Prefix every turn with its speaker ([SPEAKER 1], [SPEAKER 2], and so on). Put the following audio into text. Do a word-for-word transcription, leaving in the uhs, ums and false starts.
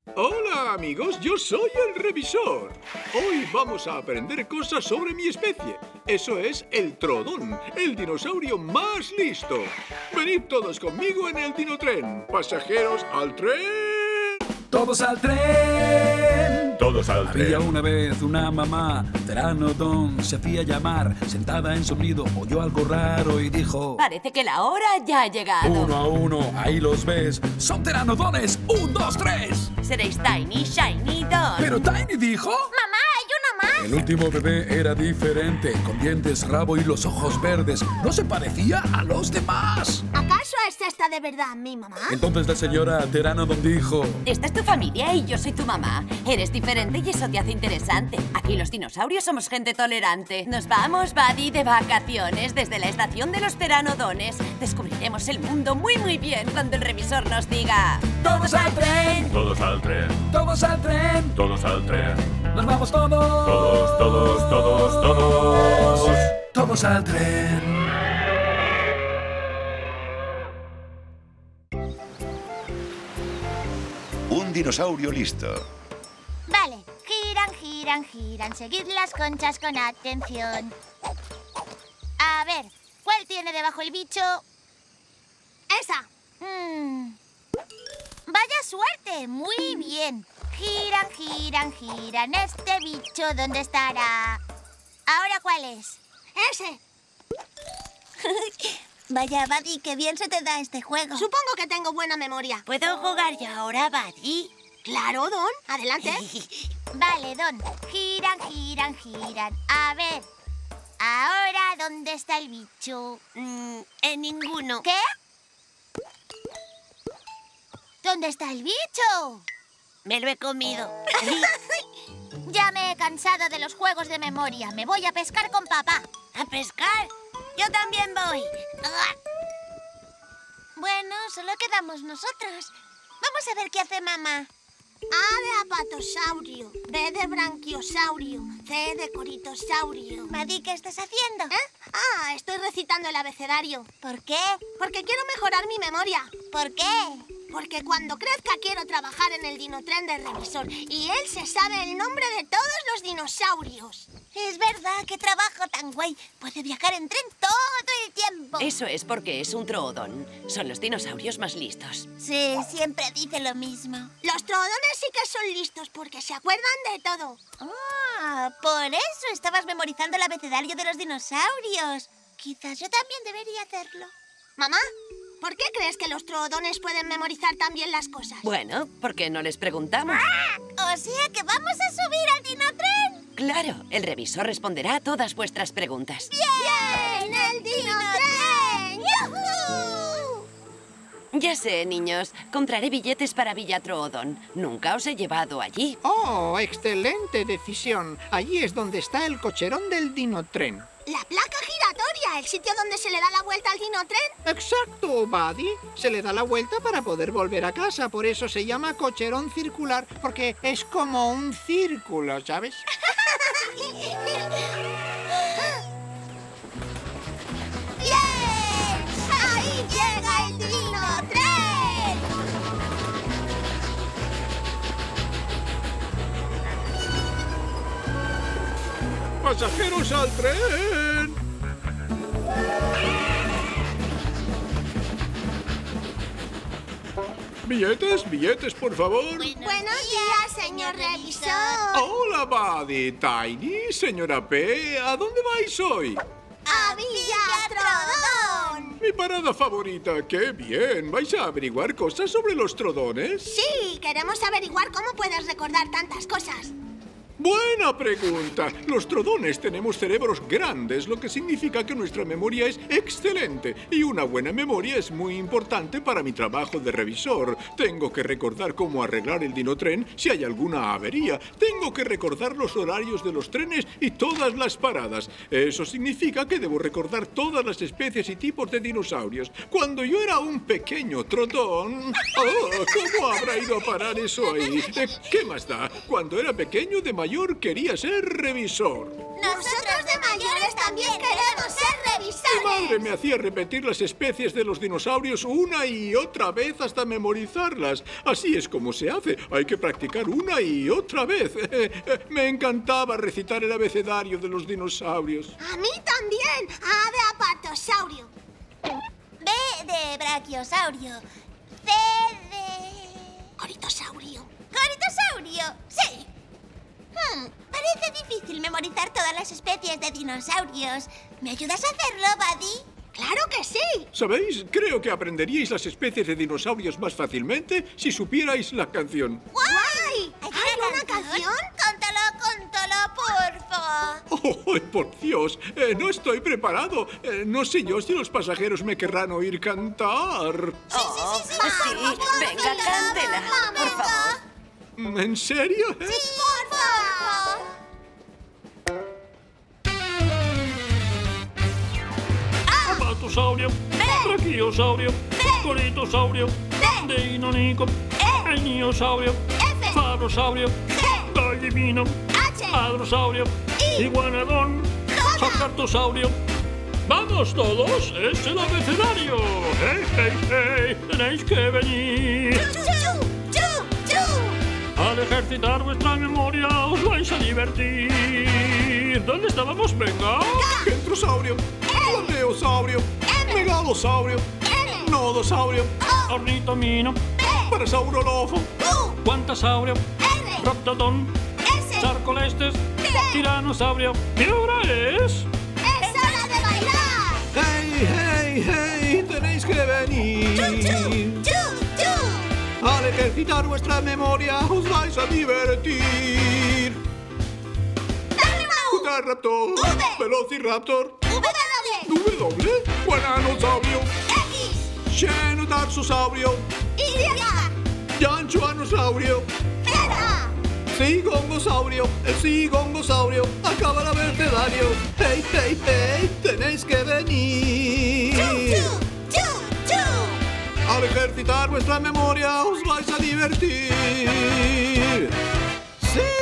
[SPEAKER 1] Hola amigos, yo soy el revisor. Hoy vamos a aprender cosas sobre mi especie. Eso es el Troodon, el dinosaurio más listo. Venid todos conmigo en el Dinotren. Pasajeros al tren.
[SPEAKER 2] ¡Todos al tren!
[SPEAKER 3] Todos al tren.
[SPEAKER 2] Había una vez una mamá, Pteranodon, se hacía llamar. Sentada en su nido, oyó algo raro y dijo:
[SPEAKER 4] Parece que la hora ya ha llegado.
[SPEAKER 2] Uno a uno, ahí los ves. ¡Son pteranodones! ¡Un, dos, tres!
[SPEAKER 4] Seréis Tiny, Shiny, Don.
[SPEAKER 2] Pero Tiny dijo...
[SPEAKER 5] ¡Mamá, hay una más!
[SPEAKER 2] El último bebé era diferente, con dientes, rabo y los ojos verdes. No se parecía a los demás.
[SPEAKER 5] ¿Acaso es esta de verdad mi mamá?
[SPEAKER 2] Entonces la señora Pteranodon dijo:
[SPEAKER 4] Esta es tu familia y yo soy tu mamá. Eres diferente y eso te hace interesante. Aquí los dinosaurios somos gente tolerante. Nos vamos, Buddy, de vacaciones desde la estación de los pteranodones. Descubriremos el mundo muy muy bien cuando el revisor nos diga:
[SPEAKER 2] ¡Todos al tren!
[SPEAKER 3] Todos al tren.
[SPEAKER 2] ¡Todos al tren!
[SPEAKER 3] Todos al tren.
[SPEAKER 2] ¡Nos vamos todos!
[SPEAKER 3] Todos, todos, todos, todos.
[SPEAKER 2] ¡Todos al tren!
[SPEAKER 6] Un dinosaurio listo.
[SPEAKER 5] Vale, giran, giran, giran. Seguid las conchas con atención. A ver, ¿cuál tiene debajo el bicho? ¡Esa! Mm. ¡Vaya suerte! Muy bien. Giran, giran, giran. Este bicho, ¿dónde estará? ¿Ahora cuál es? ¡Ese! Vaya, Buddy, qué bien se te da este juego. Supongo que tengo buena memoria.
[SPEAKER 4] ¿Puedo jugar yo ahora, Buddy?
[SPEAKER 5] Claro, Don. Adelante. Vale, Don. Giran, giran, giran. A ver. Ahora, ¿dónde está el bicho?
[SPEAKER 4] Mm, en ninguno.
[SPEAKER 5] ¿Qué? ¿Dónde está el bicho?
[SPEAKER 4] Me lo he comido.
[SPEAKER 5] Ya me he cansado de los juegos de memoria. Me voy a pescar con papá.
[SPEAKER 4] ¿A pescar? Yo también voy.
[SPEAKER 5] Bueno, solo quedamos nosotros. Vamos a ver qué hace mamá. A de apatosaurio, B de branquiosaurio, C de coritosaurio. Buddy, ¿qué estás haciendo? ¿Eh? Ah, estoy recitando el abecedario. ¿Por qué? Porque quiero mejorar mi memoria. ¿Por qué? Porque cuando crezca quiero trabajar en el Dinotren de revisor y él se sabe el nombre de todos los dinosaurios. Es verdad, qué trabajo tan guay. Puede viajar en tren todo el tiempo.
[SPEAKER 4] Eso es porque es un Troodon. Son los dinosaurios más listos.
[SPEAKER 5] Sí, siempre dice lo mismo. Los troodones sí que son listos porque se acuerdan de todo. Ah, por eso estabas memorizando el abecedario de los dinosaurios. Quizás yo también debería hacerlo. Mamá, ¿por qué crees que los troodones pueden memorizar tan bien las cosas?
[SPEAKER 4] Bueno, ¿por qué no les preguntamos?
[SPEAKER 5] ¡Ah! O sea que vamos a subir al Dinotren.
[SPEAKER 4] Claro, el revisor responderá a todas vuestras preguntas.
[SPEAKER 5] ¡Bien! ¡El Dinotren! ¡Yujú!
[SPEAKER 4] Ya sé, niños. Compraré billetes para Villa Troodon. Nunca os he llevado allí.
[SPEAKER 7] ¡Oh, excelente decisión! Allí es donde está el cocherón del Dinotren.
[SPEAKER 5] La placa giratoria, el sitio donde se le da la vuelta al Dinotren.
[SPEAKER 7] Exacto, Buddy. Se le da la vuelta para poder volver a casa. Por eso se llama cocherón circular, porque es como un círculo, ¿sabes?
[SPEAKER 5] ¡Bien! ¡Ahí llega el Dinotren!
[SPEAKER 1] ¡Pasajeros al tren! Billetes, billetes, por favor.
[SPEAKER 5] Buenos días, señor revisor.
[SPEAKER 1] Hola, Buddy, Tiny, señora P. ¿A dónde vais hoy?
[SPEAKER 5] ¡A Villa Troodon!
[SPEAKER 1] Mi parada favorita. ¡Qué bien! ¿Vais a averiguar cosas sobre los trodones?
[SPEAKER 5] Sí, queremos averiguar cómo puedes recordar tantas cosas.
[SPEAKER 1] Buena pregunta. Los trodones tenemos cerebros grandes, lo que significa que nuestra memoria es excelente. Y una buena memoria es muy importante para mi trabajo de revisor. Tengo que recordar cómo arreglar el Dinotren si hay alguna avería. Tengo que recordar los horarios de los trenes y todas las paradas. Eso significa que debo recordar todas las especies y tipos de dinosaurios. Cuando yo era un pequeño trotón... ¡Oh! ¿Cómo habrá ido a parar eso ahí? Eh, ¿Qué más da? Cuando era pequeño, de mayor quería ser revisor.
[SPEAKER 5] Nosotros de mayores también queremos ser revisores. revisores!
[SPEAKER 1] Mi madre me hacía repetir las especies de los dinosaurios una y otra vez hasta memorizarlas. Así es como se hace. Hay que practicar una y otra vez. Me encantaba recitar el abecedario de los dinosaurios.
[SPEAKER 5] ¡A mí también! A de apatosaurio. B de brachiosaurio. C de... coritosaurio. ¿Coritosaurio? Sí. Hmm, parece difícil memorizar todas las especies de dinosaurios. ¿Me ayudas a hacerlo, Buddy? ¡Claro que sí!
[SPEAKER 1] ¿Sabéis? Creo que aprenderíais las especies de dinosaurios más fácilmente si supierais la canción.
[SPEAKER 5] ¡Guay! ¿Hay una canción? Cántalo, cántalo, porfa.
[SPEAKER 1] ¡Oh, por Dios! Eh, no estoy preparado. Eh, no sé yo si los pasajeros me querrán oír cantar.
[SPEAKER 5] Sí, sí, sí, sí.
[SPEAKER 4] Oh, sí. Venga, cántela, por favor.
[SPEAKER 1] ¿En serio?
[SPEAKER 5] Sí, por favor.
[SPEAKER 3] Apatosaurio, brachiosaurio, coritosaurio, dinonico, eniosaurio, fabrosaurio, gallimino, hadrosaurio, iguanodon, jacartosaurio. ¡Vamos todos! ¡Es el abecedario! ¡Hey, hey, hey! ¡Tenéis que venir!
[SPEAKER 5] ¡Chu, chu, chu!
[SPEAKER 3] Al ejercitar vuestra memoria os vais a divertir. ¿Dónde estábamos? Venga.
[SPEAKER 1] Centrosaurio, plateosaurio, megalosaurio, nodosaurio,
[SPEAKER 3] Ornitomino,
[SPEAKER 1] parasaurolofo,
[SPEAKER 3] guantasaurio, Raptodon, Sarcolestes, tiranosaurio. ¿Qué hora es?
[SPEAKER 5] ¡Es hora de bailar!
[SPEAKER 1] ¡Hey, hey, hey! ¡Tenéis que venir!
[SPEAKER 5] ¡Chu, chu!
[SPEAKER 1] Al ejercitar vuestra memoria os vais a divertir.
[SPEAKER 5] ¡Dale, Mau!
[SPEAKER 1] Utaraptor,
[SPEAKER 5] V.
[SPEAKER 1] Velociraptor,
[SPEAKER 5] W,
[SPEAKER 1] W, Guananosaurio,
[SPEAKER 5] X,
[SPEAKER 1] Xenotarsosaurio,
[SPEAKER 5] Y,
[SPEAKER 1] Yanchuanosaurio,
[SPEAKER 5] Z.
[SPEAKER 1] Zigongosaurio, el zigongosaurio acaba el abecedario. ¡Hey, hey, hey! ¡Tenéis que venir!
[SPEAKER 5] ¡Chu, chu, chu!
[SPEAKER 1] Al ejercitar vuestra memoria os vais a divertir. ¡Sí!